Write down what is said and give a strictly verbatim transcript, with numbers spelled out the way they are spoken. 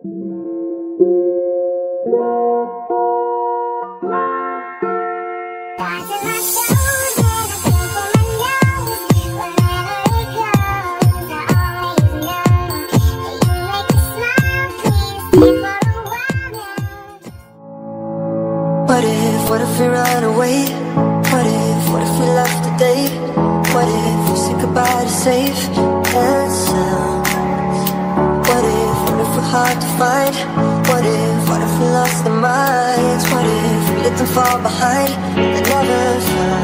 What if, what if we run away? What if, what if we left today? What if we said goodbye to safe and sound? What if, what if we're hard to find? What if, what if we lost our minds? What if we let them fall behind and never found?